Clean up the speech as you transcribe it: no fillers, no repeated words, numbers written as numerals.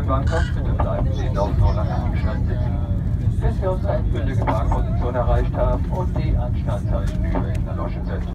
in Bangkok. Bitte bleiben Sie noch so lange am Stand sitzen, bis wir unsere endgültige Parkposition erreicht haben und die Anstandszeichen über in der Loge setzen.